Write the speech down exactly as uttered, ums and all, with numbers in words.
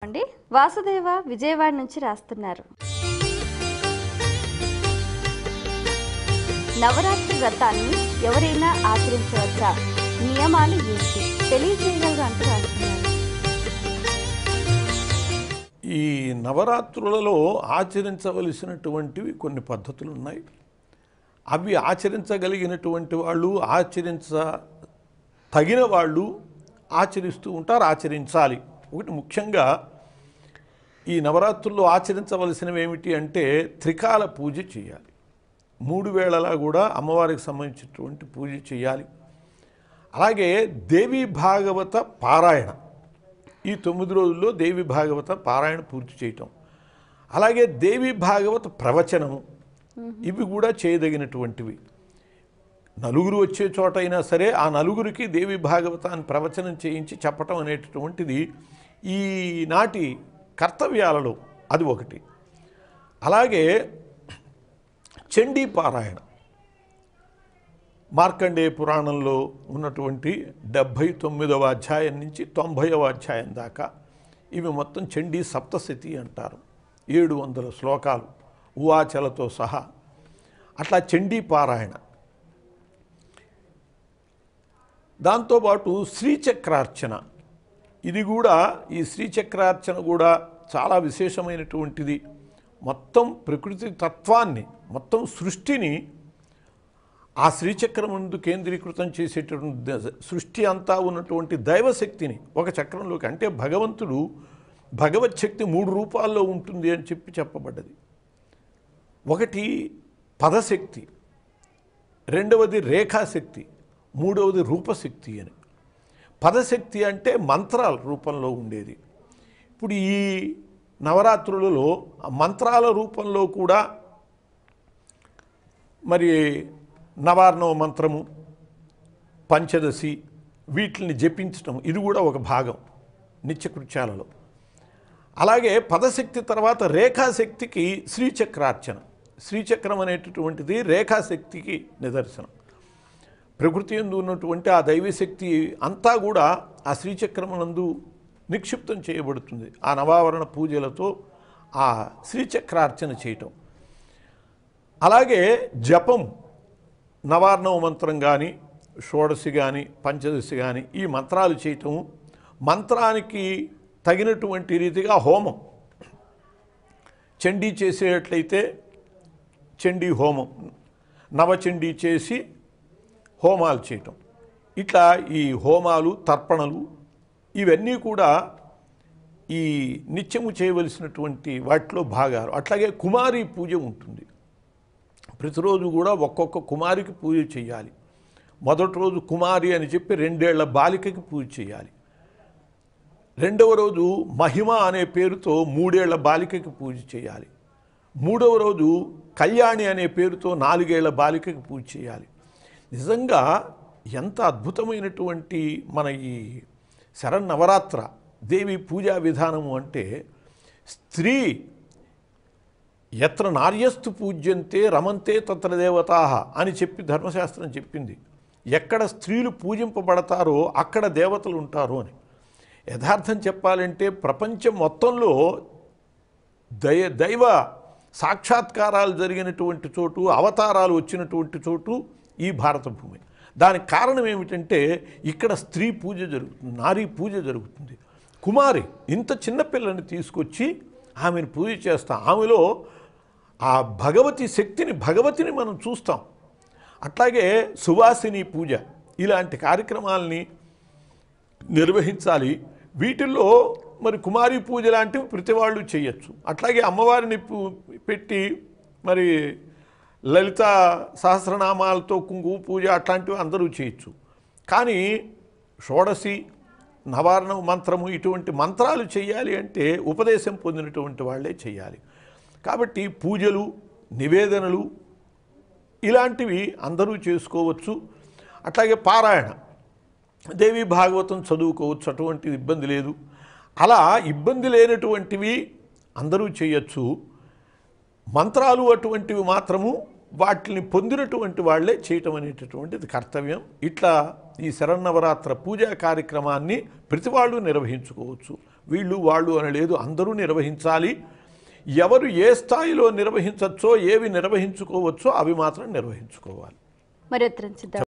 అండి. వాసుదేవ విజయవాడ నుంచి రాస్తున్నారు. నవరాత్రి వ్రతాన్ని ఎవరైనా ఆచరించవచ్చా? నియమాలు ఏంటి తెలియజేయగలరు అంటూ రాస్తున్నారు. ఈ నవరాత్రులలో ఆచరించవలసినటువంటివి కొన్ని పద్ధతులు ఉన్నాయి. అవి ఆచరించగలిగినటువంటి వాళ్ళు, ఆచరించ తగిన వాళ్ళు ఆచరిస్తూ ఉంటారు, ఆచరించాలి. ఒకటి ముఖ్యంగా ఈ నవరాత్రుల్లో ఆచరించవలసినవి ఏమిటి అంటే త్రికాల పూజ చేయాలి. మూడు వేళలా కూడా అమ్మవారికి సంబంధించినటువంటి పూజ చేయాలి. అలాగే దేవీ భాగవత పారాయణ, ఈ తొమ్మిది రోజుల్లో దేవి భాగవత పారాయణ పూర్తి చేయటం, అలాగే దేవి భాగవత ప్రవచనము, ఇవి కూడా చేయదగినటువంటివి. నలుగురు వచ్చే చోట అయినా సరే ఆ నలుగురికి దేవి భాగవతాన్ని ప్రవచనం చేయించి చెప్పటం అనేటటువంటిది ఈనాటి కర్తవ్యాలలో అది ఒకటి. అలాగే చండీ పారాయణ, మార్కండేయ పురాణంలో ఉన్నటువంటి డెబ్భై తొమ్మిదవ అధ్యాయం నుంచి తొంభైవ అధ్యాయం దాకా ఇవి మొత్తం చండీ సప్తశతి అంటారు. ఏడు వందల శ్లోకాలు ఉవాచలతో సహా. అట్లా చండీ పారాయణ. దాంతోపాటు శ్రీచక్రార్చన, ఇది కూడా ఈ శ్రీచక్రార్చన కూడా చాలా విశేషమైనటువంటిది. మొత్తం ప్రకృతి తత్వాన్ని, మొత్తం సృష్టిని ఆ శ్రీచక్రం ముందు కేంద్రీకృతం చేసేటటువంటి, సృష్టి అంతా ఉన్నటువంటి దైవశక్తిని ఒక చక్రంలోకి, అంటే భగవంతుడు భగవచ్ఛక్తి మూడు రూపాల్లో ఉంటుంది అని చెప్పి చెప్పబడ్డది. ఒకటి పదశక్తి, రెండవది రేఖాశక్తి, మూడవది రూపశక్తి అని. పదశక్తి అంటే మంత్రాల రూపంలో ఉండేది. ఇప్పుడు ఈ నవరాత్రులలో మంత్రాల రూపంలో కూడా మరి నవార్ణవ మంత్రము, పంచదశి, వీటిని జపించటం ఇది కూడా ఒక భాగం నిత్యకృత్యాలలో. అలాగే పదశక్తి తర్వాత రేఖాశక్తికి శ్రీచక్రార్చన. శ్రీచక్రం అనేటటువంటిది రేఖాశక్తికి నిదర్శనం. ప్రకృతి యందు ఉన్నటువంటి ఆ దైవశక్తి అంతా కూడా ఆ శ్రీచక్రమునందు నిక్షిప్తం చేయబడుతుంది. ఆ నవావరణ పూజలతో ఆ శ్రీచక్రార్చన చేయటం. అలాగే జపం, నవార్ణవ మంత్రం కానీ, షోడశి కానీ, పంచదశి కానీ, ఈ మంత్రాలు చేయటం. మంత్రానికి తగినటువంటి రీతిగా హోమం, చండీ చేసేటట్లయితే చండీ హోమం, నవచండీ చేసి హోమాలు చేయటం. ఇట్లా ఈ హోమాలు, తర్పణలు ఇవన్నీ కూడా ఈ నిత్యము చేయవలసినటువంటి వాటిలో భాగాలు. అట్లాగే కుమారి పూజ ఉంటుంది. ప్రతిరోజు కూడా ఒక్కొక్క కుమారికి పూజ చేయాలి. మొదటి రోజు కుమారి అని చెప్పి రెండేళ్ల బాలికకి పూజ చేయాలి. రెండవ రోజు మహిమ అనే పేరుతో మూడేళ్ల బాలికకి పూజ చేయాలి. మూడవ రోజు కళ్యాణి అనే పేరుతో నాలుగేళ్ల బాలికకి పూజ చేయాలి. నిజంగా ఎంత అద్భుతమైనటువంటి మన ఈ శరన్నవరాత్ర దేవి పూజా విధానము అంటే, స్త్రీ ఎత్ర నార్యస్తు పూజ్యంతే రమంతే తత్ర దేవతాః అని చెప్పి ధర్మశాస్త్రం చెప్పింది. ఎక్కడ స్త్రీలు పూజింపబడతారో అక్కడ దేవతలు ఉంటారు అని. యథార్థం చెప్పాలంటే ప్రపంచం మొత్తంలో దయ దైవ సాక్షాత్కారాలు జరిగినటువంటి చోటు, అవతారాలు వచ్చినటువంటి చోటు ఈ భారత భూమి. దానికి కారణం ఏమిటంటే ఇక్కడ స్త్రీ పూజ జరుగుతుంది, నారీ పూజ జరుగుతుంది. కుమారి, ఇంత చిన్నపిల్లని తీసుకొచ్చి ఆమెను పూజ చేస్తాం. ఆమెలో ఆ భగవతి శక్తిని, భగవతిని మనం చూస్తాం. అట్లాగే సువాసిని పూజ, ఇలాంటి కార్యక్రమాలని నిర్వహించాలి. వీటిల్లో మరి కుమారి పూజ లాంటివి ప్రతి వాళ్ళు చేయొచ్చు. అట్లాగే అమ్మవారిని పెట్టి మరి లలిత సహస్రనామాలతో కుంకుమ పూజ అట్లాంటివి అందరూ చేయొచ్చు. కానీ షోడశి, నవార్ణ మంత్రము, ఇటువంటి మంత్రాలు చేయాలి అంటే ఉపదేశం పొందినటువంటి వాళ్ళే చేయాలి. కాబట్టి పూజలు, నివేదనలు ఇలాంటివి అందరూ చేసుకోవచ్చు. అట్లాగే పారాయణ, దేవి భాగవతం చదువుకోవచ్చు, అటువంటి ఇబ్బంది లేదు. అలా ఇబ్బంది లేనటువంటివి అందరూ చేయొచ్చు. మంత్రాలు అటువంటివి మాత్రము వాటిని పొందినటువంటి వాళ్ళే చేయటం అనేటటువంటిది కర్తవ్యం. ఇట్లా ఈ శరన్నవరాత్ర పూజా కార్యక్రమాన్ని ప్రతి వాళ్ళు నిర్వహించుకోవచ్చు. వీళ్ళు వాళ్ళు అని లేదు, అందరూ నిర్వహించాలి. ఎవరు ఏ స్థాయిలో నిర్వహించవచ్చో, ఏవి నిర్వహించుకోవచ్చో అవి మాత్రం నిర్వహించుకోవాలి. మరి ఉత్తరం చూద్దాం.